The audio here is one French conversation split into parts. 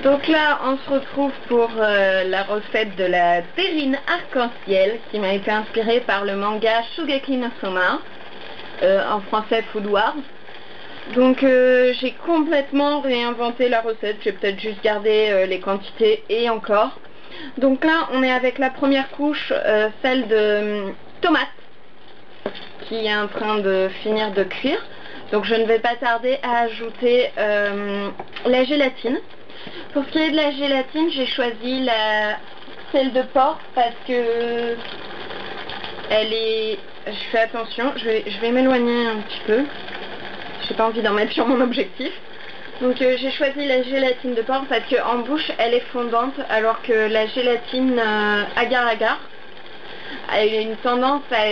Donc là, on se retrouve pour la recette de la terrine arc-en-ciel qui m'a été inspirée par le manga Shogeki no Soma, en français Food Wars. Donc j'ai complètement réinventé la recette, j'ai peut-être juste gardé les quantités et encore. Donc là, on est avec la première couche, celle de tomate, qui est en train de finir de cuire. Donc je ne vais pas tarder à ajouter la gélatine. Pour ce qui est de la gélatine, j'ai choisi celle de porc parce que elle est... Je fais attention, je vais m'éloigner un petit peu. J'ai pas envie d'en mettre sur mon objectif. Donc j'ai choisi la gélatine de porc parce qu'en bouche elle est fondante, alors que la gélatine agar-agar a une tendance à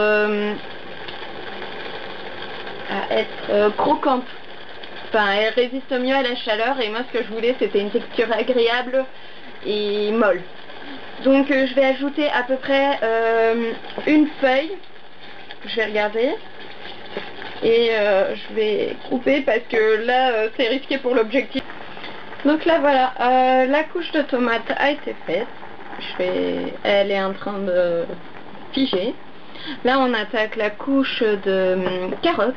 être croquante. Enfin, elle résiste mieux à la chaleur et moi ce que je voulais c'était une texture agréable et molle. Donc je vais ajouter à peu près une feuille, je vais regarder, et je vais couper parce que là c'est risqué pour l'objectif. Donc là voilà, la couche de tomate a été faite, elle est en train de figer. Là on attaque la couche de carottes.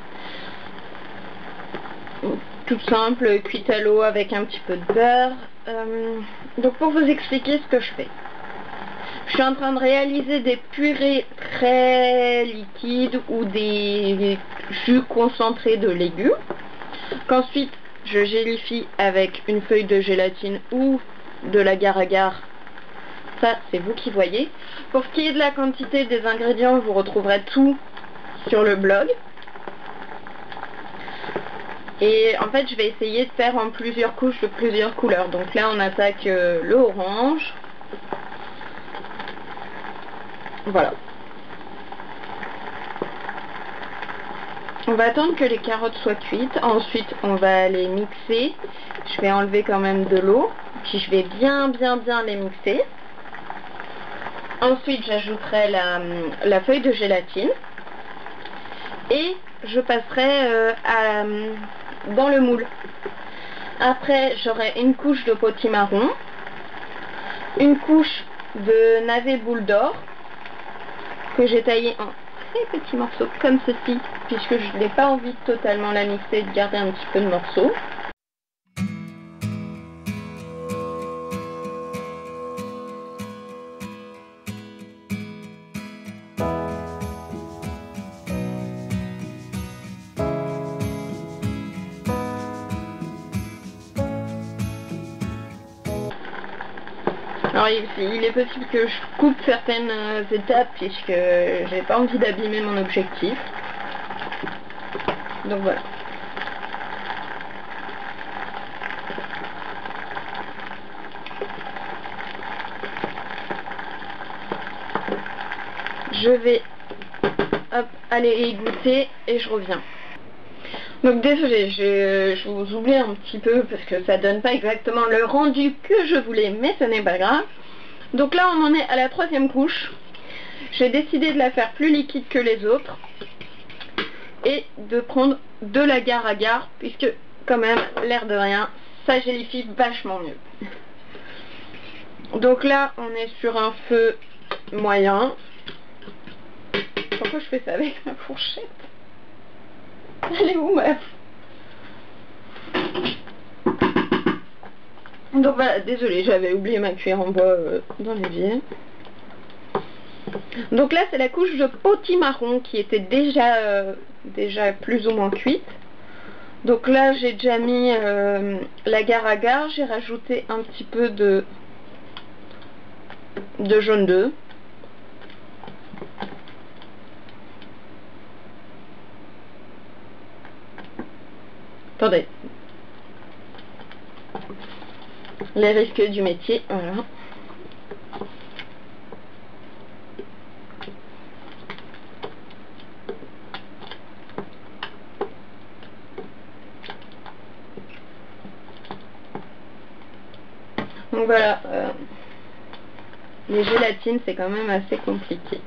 Toute simple, cuite à l'eau avec un petit peu de beurre. Donc pour vous expliquer ce que je fais. Je suis en train de réaliser des purées très liquides ou des jus concentrés de légumes. Qu'ensuite je gélifie avec une feuille de gélatine ou de l'agar-agar. Ça c'est vous qui voyez. Pour ce qui est de la quantité des ingrédients, vous retrouverez tout sur le blog. Et en fait je vais essayer de faire en plusieurs couches de plusieurs couleurs. Donc là on attaque le orange. Voilà. On va attendre que les carottes soient cuites. Ensuite on va les mixer. Je vais enlever quand même de l'eau. Puis je vais bien les mixer. Ensuite j'ajouterai la feuille de gélatine. Et je passerai dans le moule. Après j'aurai une couche de potimarron, une couche de navet boule d'or que j'ai taillé en très petits morceaux comme ceci, puisque je n'ai pas envie de totalement la mixer et de garder un petit peu de morceaux. Alors il est possible que je coupe certaines étapes puisque j'ai pas envie d'abîmer mon objectif. Donc voilà. Je vais aller y goûter et je reviens. Donc désolé, je vous oublie un petit peu parce que ça donne pas exactement le rendu que je voulais, mais ce n'est pas grave. Donc là on en est à la troisième couche. J'ai décidé de la faire plus liquide que les autres et de prendre de l'agar-agar puisque quand même, l'air de rien, ça gélifie vachement mieux. Donc là on est sur un feu moyen. Pourquoi je fais ça avec ma fourchette? Elle est où meuf? Donc voilà, désolée, j'avais oublié ma cuillère en bois dans l'évier. Donc là c'est la couche de potimarron qui était déjà plus ou moins cuite. Donc là j'ai déjà mis l'agar-agar, j'ai rajouté un petit peu de jaune d'œuf. Attendez. Les risques du métier, voilà. Donc voilà, les gélatines c'est quand même assez compliqué.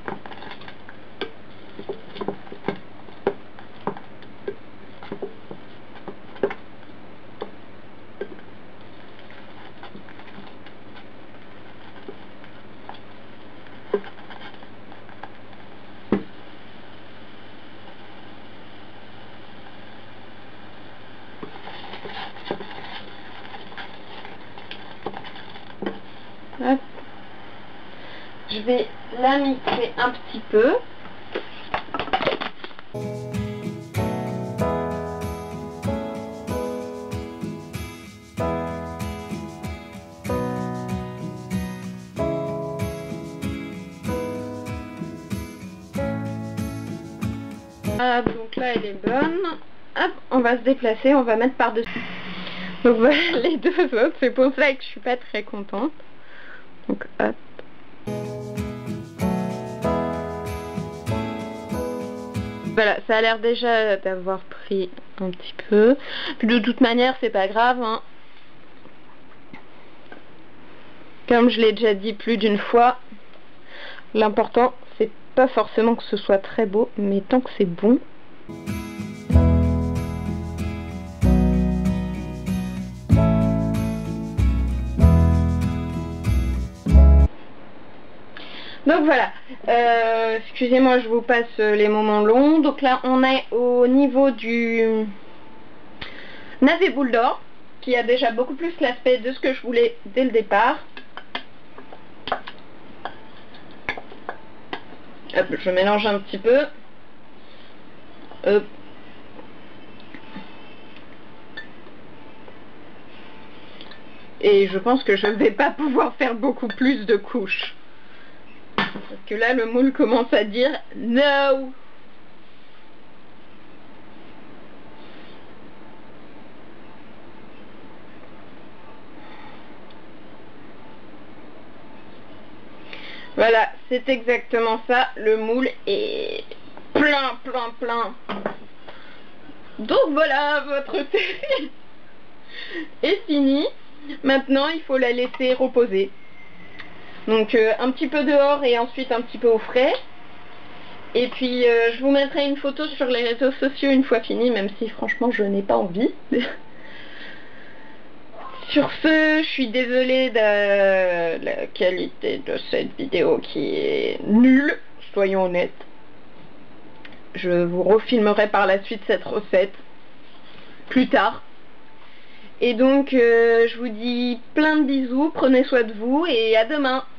Hop. Je vais la mixer un petit peu. Ah, donc là elle est bonne. Hop, on va se déplacer, on va mettre par-dessus. Donc voilà les deux autres, c'est pour ça que je suis pas très contente. Donc hop. Voilà, ça a l'air déjà d'avoir pris un petit peu. Puis de toute manière, c'est pas grave, hein. Comme je l'ai déjà dit plus d'une fois, l'important c'est pas forcément que ce soit très beau, mais tant que c'est bon. Donc voilà, excusez-moi, je vous passe les moments longs. Donc là, on est au niveau du navet boule d'or, qui a déjà beaucoup plus l'aspect de ce que je voulais dès le départ. Hop, je mélange un petit peu. Hop. Et je pense que je ne vais pas pouvoir faire beaucoup plus de couches. Parce que là, le moule commence à dire no. Voilà, c'est exactement ça. Le moule est plein. Donc voilà, votre série est finie. Maintenant, il faut la laisser reposer. Donc un petit peu dehors et ensuite un petit peu au frais. Et puis je vous mettrai une photo sur les réseaux sociaux une fois fini, même si franchement je n'ai pas envie. Sur ce, je suis désolée de la qualité de cette vidéo qui est nulle, soyons honnêtes. Je vous refilmerai par la suite cette recette plus tard. Et donc je vous dis plein de bisous, prenez soin de vous et à demain.